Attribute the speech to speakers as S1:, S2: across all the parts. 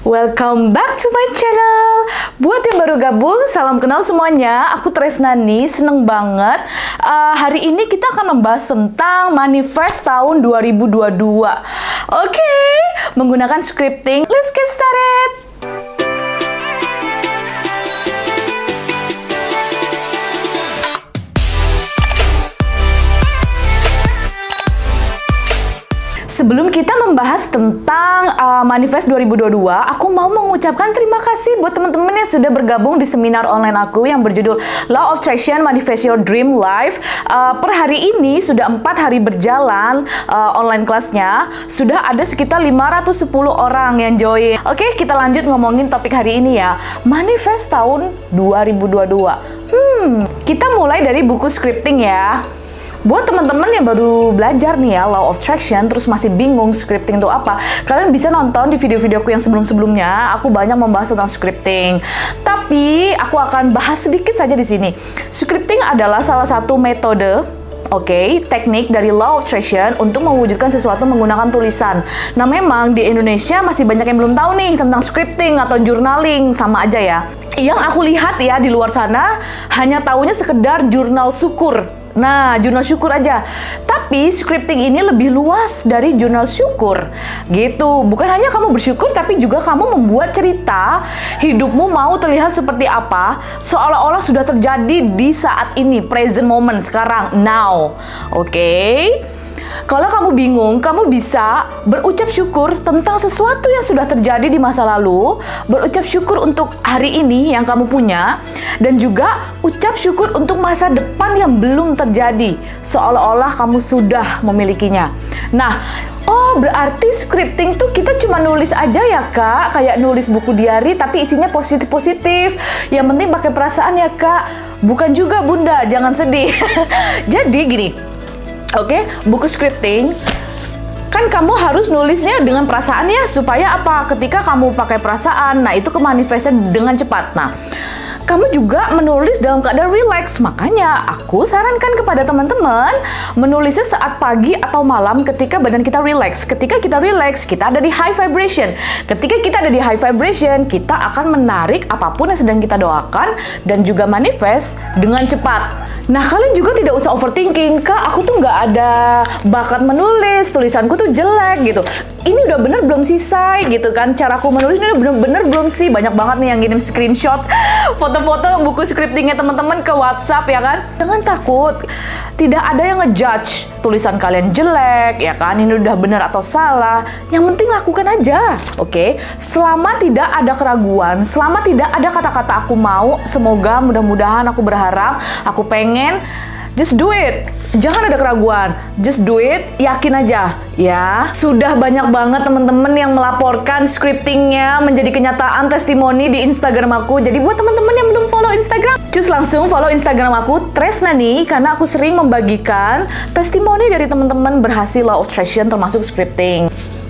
S1: Welcome back to my channel. Buat yang baru gabung, salam kenal semuanya. Aku Tresnani, seneng banget. Hari ini kita akan membahas tentang manifest tahun 2022. Oke, menggunakan scripting. Let's get started. Sebelum kita membahas tentang manifest 2022, aku mau mengucapkan terima kasih buat teman-teman yang sudah bergabung di seminar online aku yang berjudul Law of Attraction Manifest Your Dream Life. Per hari ini sudah 4 hari berjalan online kelasnya, sudah ada sekitar 510 orang yang join. Oke, kita lanjut ngomongin topik hari ini ya, manifest tahun 2022. Kita mulai dari buku scripting ya. Buat teman-teman yang baru belajar nih ya Law of Attraction, terus masih bingung scripting itu apa, kalian bisa nonton di video-videoku yang sebelum-sebelumnya. Aku banyak membahas tentang scripting, tapi aku akan bahas sedikit saja di sini. Scripting adalah salah satu metode, teknik dari Law of Attraction untuk mewujudkan sesuatu menggunakan tulisan. Nah, memang di Indonesia masih banyak yang belum tahu nih tentang scripting atau journaling, sama aja ya. Yang aku lihat ya di luar sana hanya taunya sekedar jurnal syukur. Nah, jurnal syukur aja. Tapi scripting ini lebih luas dari jurnal syukur. Gitu. Bukan hanya kamu bersyukur, tapi juga kamu membuat cerita hidupmu mau terlihat seperti apa, seolah-olah sudah terjadi di saat ini, present moment, sekarang, now. Oke? Kalau kamu bingung, kamu bisa berucap syukur tentang sesuatu yang sudah terjadi di masa lalu, berucap syukur untuk hari ini yang kamu punya, dan juga ucap syukur untuk masa depan yang belum terjadi, seolah-olah kamu sudah memilikinya. Nah, berarti scripting tuh kita cuma nulis aja ya Kak, kayak nulis buku diary tapi isinya positif-positif. Yang penting pakai perasaan ya Kak. Bukan juga Bunda, jangan sedih. Jadi gini. Buku scripting kan kamu harus nulisnya dengan perasaannya supaya apa? Ketika kamu pakai perasaan, nah itu kemanifestnya dengan cepat. Nah, kamu juga menulis dalam keadaan relax. Makanya aku sarankan kepada teman-teman menulisnya saat pagi atau malam ketika badan kita relax. Ketika kita relax, kita ada di high vibration. Ketika kita ada di high vibration, kita akan menarik apapun yang sedang kita doakan dan juga manifest dengan cepat. Nah, kalian juga tidak usah overthinking, Kak, aku tuh nggak ada bakat menulis, tulisanku tuh jelek gitu. Ini udah bener belum sih, Say? Gitu kan, caraku menulis ini udah bener-bener belum sih? Banyak banget nih yang ngirim screenshot foto-foto buku scriptingnya teman-teman ke WhatsApp ya kan. Jangan takut, tidak ada yang ngejudge tulisan kalian jelek ya kan, ini udah bener atau salah. Yang penting lakukan aja, oke? Selama tidak ada keraguan, selama tidak ada kata-kata aku mau, semoga mudah-mudahan aku berharap, aku pengen, just do it. Jangan ada keraguan, just do it, yakin aja ya. Sudah banyak banget teman-teman yang melaporkan scriptingnya menjadi kenyataan, testimoni di Instagram aku. Jadi buat teman-teman yang belum follow Instagram, just langsung follow Instagram aku Tresnani, karena aku sering membagikan testimoni dari teman-teman berhasil Law of Attraction termasuk scripting.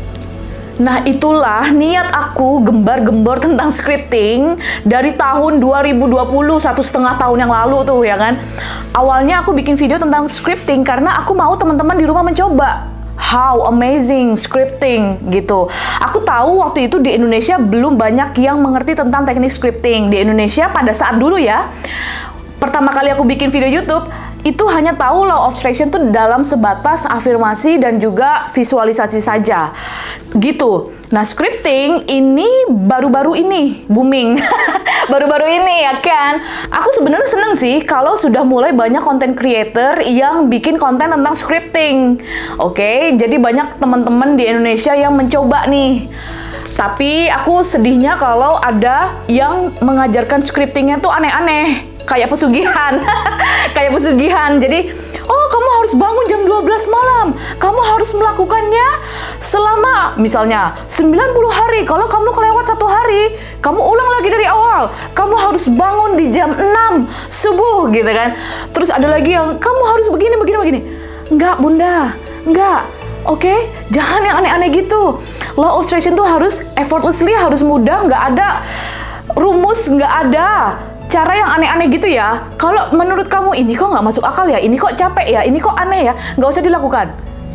S1: Nah, itulah niat aku gembar-gembor tentang scripting dari tahun 2020, 1,5 tahun yang lalu tuh ya kan. Awalnya aku bikin video tentang scripting karena aku mau teman-teman di rumah mencoba. How amazing scripting gitu. Aku tahu waktu itu di Indonesia belum banyak yang mengerti tentang teknik scripting. Di Indonesia pada saat dulu ya, pertama kali aku bikin video YouTube, itu hanya tahu Law of Attraction tuh dalam sebatas afirmasi dan juga visualisasi saja gitu. Nah, scripting ini baru-baru ini booming. Baru-baru ini ya kan. Aku sebenarnya seneng sih kalau sudah mulai banyak content creator yang bikin konten tentang scripting. Jadi banyak teman-teman di Indonesia yang mencoba nih. Tapi aku sedihnya kalau ada yang mengajarkan scriptingnya tuh aneh-aneh. Kayak pesugihan. Kayak pesugihan. Jadi, kamu harus bangun jam 12 malam. Kamu harus melakukannya selama misalnya 90 hari. Kalau kamu kelewat 1 hari, kamu ulang lagi dari awal. Kamu harus bangun di jam 6 subuh gitu kan. Terus ada lagi yang kamu harus begini. Enggak, Bunda. Enggak. Jangan yang aneh-aneh gitu. Law of Attraction tuh harus effortlessly, harus mudah, nggak ada rumus, nggak ada cara yang aneh-aneh gitu ya. Kalau menurut kamu ini kok nggak masuk akal ya, ini kok capek ya, ini kok aneh ya, nggak usah dilakukan.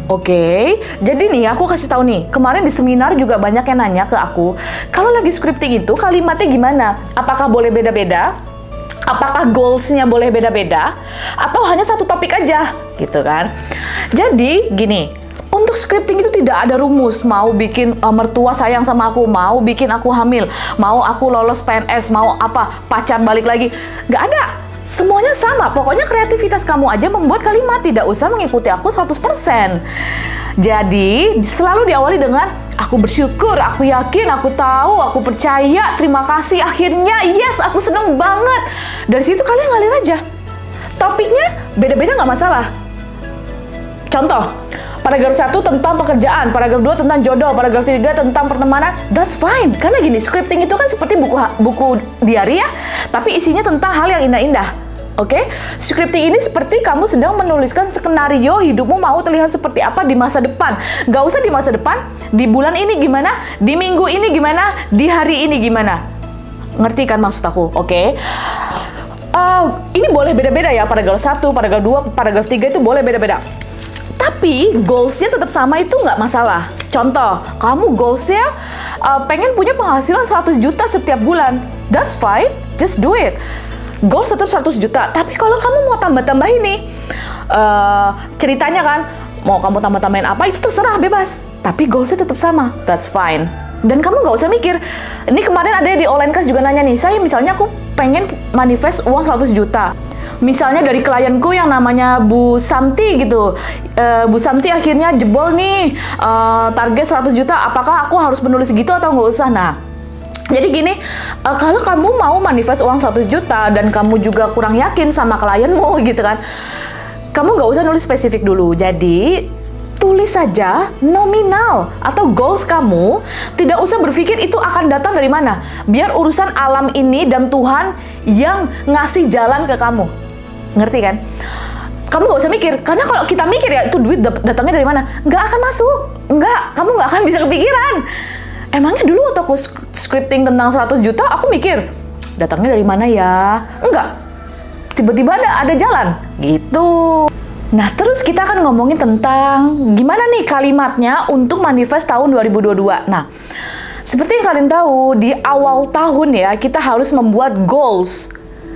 S1: Oke, jadi nih aku kasih tahu nih, kemarin di seminar juga banyak yang nanya ke aku, kalau lagi scripting itu kalimatnya gimana? Apakah boleh beda-beda? Apakah goals-nya boleh beda-beda? Atau hanya satu topik aja? Gitu kan? Jadi gini, untuk scripting itu tidak ada rumus, mau bikin mertua sayang sama aku, mau bikin aku hamil, mau aku lolos PNS, mau apa, pacar balik lagi, nggak ada. Semuanya sama, pokoknya kreativitas kamu aja membuat kalimat, tidak usah mengikuti aku 100%. Jadi, selalu diawali dengan, aku bersyukur, aku yakin, aku tahu, aku percaya, terima kasih, akhirnya, yes, aku seneng banget. Dari situ kalian ngalir aja. Topiknya beda-beda nggak masalah. Contoh, paragraf 1 tentang pekerjaan, paragraf 2 tentang jodoh, paragraf 3 tentang pertemanan, that's fine. Karena gini, scripting itu kan seperti buku diary ya, tapi isinya tentang hal yang indah-indah. Oke? Scripting ini seperti kamu sedang menuliskan skenario hidupmu mau terlihat seperti apa di masa depan. Gak usah di masa depan, di bulan ini gimana, di minggu ini gimana, di hari ini gimana. Ngerti kan maksud aku? Oke? Ini boleh beda-beda ya, paragraf 1, paragraf 2, paragraf 3 itu boleh beda-beda. Tapi goals-nya tetap sama itu nggak masalah. Contoh, kamu goals-nya pengen punya penghasilan 100 juta setiap bulan. That's fine, just do it. Goals tetap 100 juta. Tapi kalau kamu mau tambah-tambahin nih, ceritanya kan, mau kamu tambah-tambahin apa, itu terserah, bebas. Tapi goals-nya tetap sama, that's fine. Dan kamu nggak usah mikir, ini kemarin ada di online class juga nanya nih, saya misalnya aku pengen manifest uang 100 juta. Misalnya dari klienku yang namanya Bu Santi gitu, Bu Santi akhirnya jebol nih, target 100 juta, apakah aku harus menulis gitu atau nggak usah? Nah, jadi gini, kalau kamu mau manifest uang 100 juta dan kamu juga kurang yakin sama klienmu gitu kan, kamu nggak usah nulis spesifik dulu. Jadi, tulis saja nominal atau goals kamu, tidak usah berpikir itu akan datang dari mana. Biar urusan alam ini dan Tuhan yang ngasih jalan ke kamu. Ngerti kan? Kamu nggak usah mikir, karena kalau kita mikir ya itu duit datangnya dari mana, nggak akan masuk, kamu nggak akan bisa kepikiran. Emangnya dulu waktu aku scripting tentang 100 juta, aku mikir datangnya dari mana ya? Enggak, tiba-tiba ada jalan gitu. Nah, terus kita akan ngomongin tentang gimana nih kalimatnya untuk manifest tahun 2022. Nah, seperti yang kalian tahu, di awal tahun ya, kita harus membuat goals.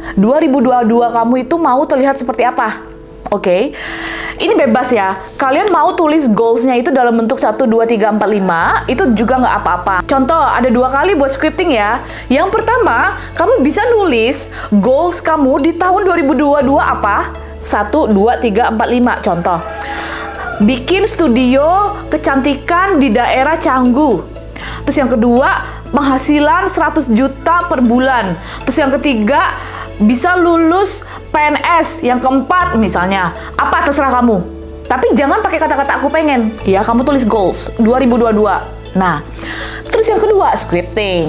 S1: 2022 kamu itu mau terlihat seperti apa? Oke, ini bebas ya. Kalian mau tulis goals-nya itu dalam bentuk 1, 2, 3, 4, 5, itu juga nggak apa-apa. Contoh, ada 2 kali buat scripting ya. Yang pertama, kamu bisa nulis goals kamu di tahun 2022 apa? 1, 2, 3, 4, 5. Contoh, bikin studio kecantikan di daerah Canggu. Terus yang kedua, penghasilan 100 juta per bulan. Terus yang ketiga, bisa lulus PNS. Yang keempat misalnya, apa terserah kamu. Tapi jangan pakai kata-kata aku pengen. Ya, kamu tulis goals 2022. Nah, terus yang kedua, scripting.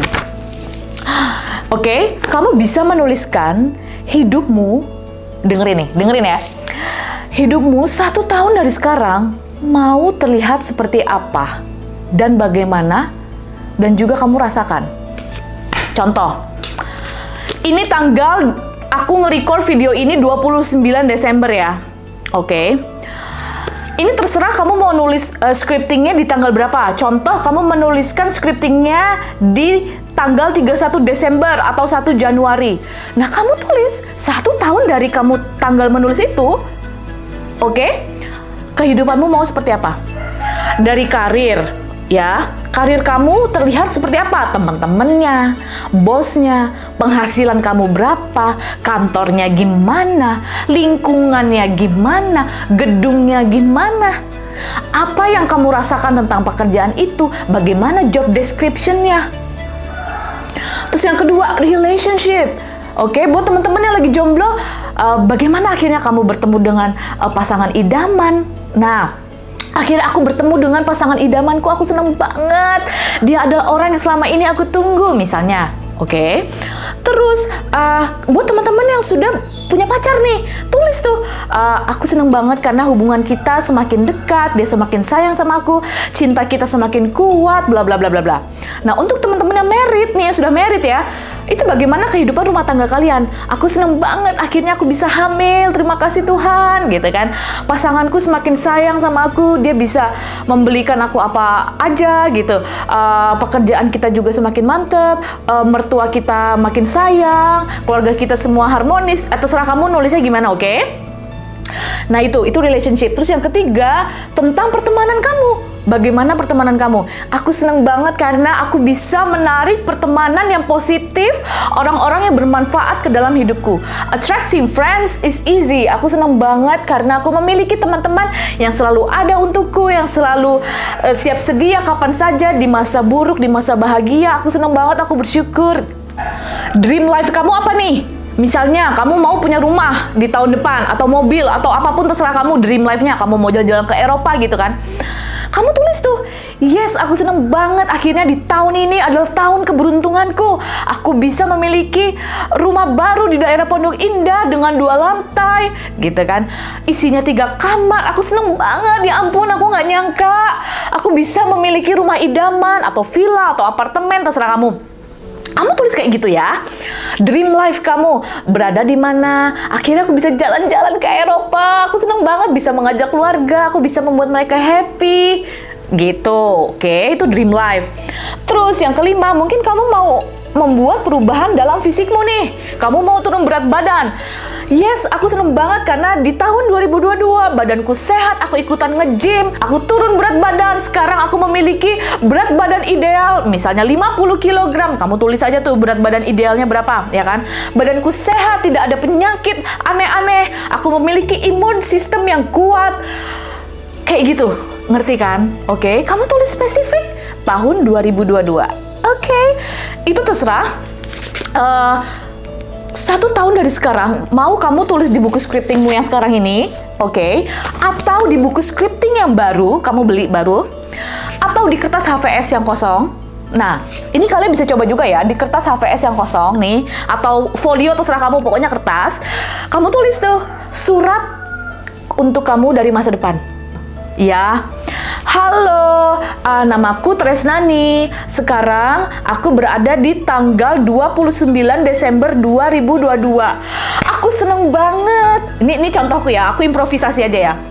S1: Oke, kamu bisa menuliskan hidupmu, dengerin ya. Hidupmu 1 tahun dari sekarang mau terlihat seperti apa dan bagaimana dan juga kamu rasakan. Contoh, ini tanggal aku nge-record video ini 29 Desember ya. Oke. Ini terserah kamu mau nulis scriptingnya di tanggal berapa. Contoh, kamu menuliskan scriptingnya di tanggal 31 Desember atau 1 Januari. Nah, kamu tulis 1 tahun dari kamu tanggal menulis itu. Oke? Kehidupanmu mau seperti apa? Dari karir, ya. Karir kamu terlihat seperti apa? Teman-temannya, bosnya, penghasilan kamu berapa, kantornya gimana, lingkungannya gimana, gedungnya gimana. Apa yang kamu rasakan tentang pekerjaan itu, bagaimana job description-nya. Terus yang kedua, relationship. Oke, buat teman-teman yang lagi jomblo, bagaimana akhirnya kamu bertemu dengan pasangan idaman. Nah, akhirnya aku bertemu dengan pasangan idamanku, aku seneng banget. Dia adalah orang yang selama ini aku tunggu, misalnya. Oke. Terus, buat teman-teman yang sudah punya pacar nih, tulis tuh, aku seneng banget karena hubungan kita semakin dekat, dia semakin sayang sama aku, cinta kita semakin kuat, bla bla bla bla bla. Nah, untuk teman-teman yang married nih, yang sudah married ya, Itu bagaimana kehidupan rumah tangga kalian? Aku seneng banget, akhirnya aku bisa hamil, terima kasih Tuhan, gitu kan. Pasanganku semakin sayang sama aku, dia bisa membelikan aku apa aja, gitu. Pekerjaan kita juga semakin mantep, mertua kita makin sayang, keluarga kita semua harmonis. Terserah kamu nulisnya gimana, oke? Nah itu relationship. Terus yang ketiga, tentang pertemanan kamu. Bagaimana pertemanan kamu? Aku seneng banget karena aku bisa menarik pertemanan yang positif, orang-orang yang bermanfaat ke dalam hidupku. Attracting friends is easy. Aku seneng banget karena aku memiliki teman-teman yang selalu ada untukku, yang selalu siap sedia kapan saja, di masa buruk, di masa bahagia. Aku seneng banget, aku bersyukur. Dream life kamu apa nih? Misalnya, kamu mau punya rumah di tahun depan, atau mobil, atau apapun terserah kamu dream life-nya. Kamu mau jalan-jalan ke Eropa gitu kan. Kamu tulis tuh, yes, aku seneng banget akhirnya di tahun ini adalah tahun keberuntunganku. Aku bisa memiliki rumah baru di daerah Pondok Indah dengan 2 lantai, gitu kan. Isinya 3 kamar, aku seneng banget, ya ampun, aku nggak nyangka. Aku bisa memiliki rumah idaman, atau villa, atau apartemen, terserah kamu. Kamu tulis kayak gitu ya. Dream life kamu berada di mana? Akhirnya aku bisa jalan-jalan ke Eropa. Aku seneng banget bisa mengajak keluarga. Aku bisa membuat mereka happy. Gitu. Oke, itu dream life. Terus yang kelima, mungkin kamu mau membuat perubahan dalam fisikmu nih. Kamu mau turun berat badan. Yes, aku seneng banget karena di tahun 2022 badanku sehat, aku ikutan nge-gym, aku turun berat badan. Sekarang aku memiliki berat badan ideal, misalnya 50 kg. Kamu tulis aja tuh berat badan idealnya berapa, ya kan? Badanku sehat, tidak ada penyakit aneh-aneh. Aku memiliki imun sistem yang kuat. Kayak gitu, ngerti kan? Oke, kamu tulis spesifik tahun 2022. Oke, itu terserah. 1 tahun dari sekarang, mau kamu tulis di buku scriptingmu yang sekarang ini, oke? Atau di buku scripting yang baru, kamu beli baru, atau di kertas HVS yang kosong. Nah, ini kalian bisa coba juga ya, di kertas HVS yang kosong nih, atau folio terserah kamu, pokoknya kertas. Kamu tulis tuh, surat untuk kamu dari masa depan. Ya, halo, namaku Tresnani. Sekarang aku berada di tanggal 29 Desember 2022. Aku seneng banget. Ini contohku ya, aku improvisasi aja ya.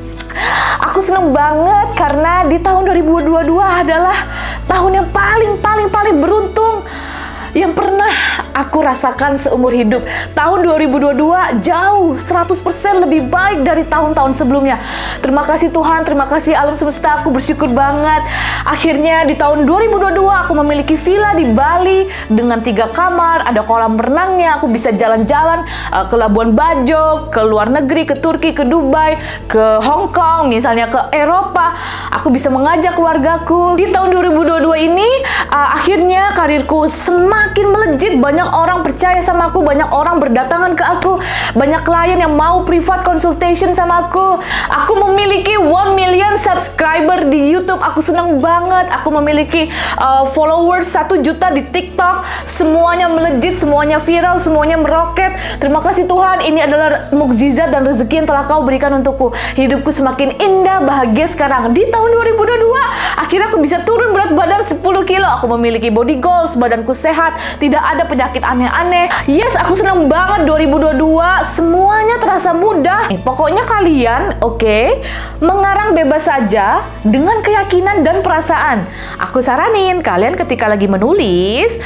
S1: Aku seneng banget karena di tahun 2022 adalah tahun yang paling beruntung yang pernah aku rasakan seumur hidup. Tahun 2022 jauh 100% lebih baik dari tahun-tahun sebelumnya. Terima kasih Tuhan, terima kasih alam semesta, aku bersyukur banget. Akhirnya di tahun 2022 aku memiliki villa di Bali dengan 3 kamar, ada kolam renangnya, aku bisa jalan-jalan ke Labuan Bajo, ke luar negeri, ke Turki, ke Dubai, ke Hong Kong, misalnya ke Eropa. Aku bisa mengajak keluargaku. Di tahun 2022 ini akhirnya karirku semakin melejit, banyak orang percaya sama aku, banyak orang berdatangan ke aku, banyak klien yang mau privat consultation sama aku. Aku memiliki 1 million subscriber di YouTube, aku senang banget. Aku memiliki followers 1 juta di TikTok, semuanya melejit, semuanya viral, semuanya meroket. Terima kasih Tuhan, ini adalah mukjizat dan rezeki yang telah Kau berikan untukku. Hidupku semakin indah, bahagia sekarang. Di tahun 2022, akhirnya aku bisa turun berat badan 10 kilo. Aku memiliki body goals, badanku sehat, tidak ada penyakit aneh-aneh. Yes, aku senang banget 2022, semuanya terasa mudah. Pokoknya kalian, oke, mengarang bebas saja dengan keyakinan dan perasaan. Aku saranin kalian ketika lagi menulis,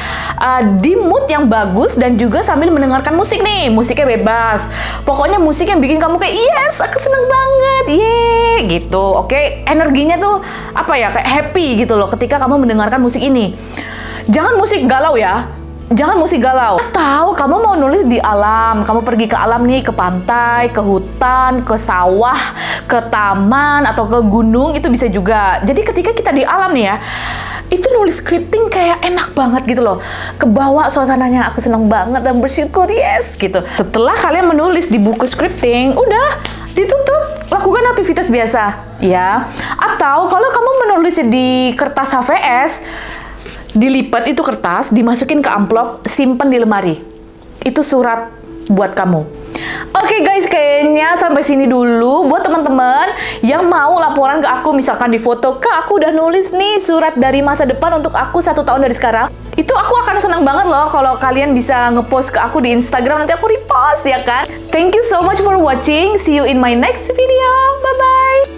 S1: di mood yang bagus dan juga sambil mendengarkan musik nih. Musiknya bebas. Pokoknya musik yang bikin kamu kayak, yes, aku senang banget, yeay, gitu. Oke, energinya tuh, apa ya, kayak happy gitu loh ketika kamu mendengarkan musik ini. Jangan musik galau ya. Jangan musik galau. Atau kamu mau nulis di alam, kamu pergi ke alam nih, ke pantai, ke hutan, ke sawah, ke taman, atau ke gunung, itu bisa juga. Jadi ketika kita di alam nih ya, itu nulis scripting kayak enak banget gitu loh. Kebawa suasananya, aku senang banget dan bersyukur, yes, gitu. Setelah kalian menulis di buku scripting, udah, ditutup, lakukan aktivitas biasa, ya. Atau kalau kamu menulis di kertas HVS, dilipat itu kertas, dimasukin ke amplop, simpen di lemari. Itu surat buat kamu. Oke guys, kayaknya sampai sini dulu. Buat teman-teman yang mau laporan ke aku, misalkan di foto, Kak, aku udah nulis nih surat dari masa depan untuk aku 1 tahun dari sekarang. Itu aku akan senang banget loh kalau kalian bisa ngepost ke aku di Instagram, nanti aku repost ya kan. Thank you so much for watching. See you in my next video. Bye-bye.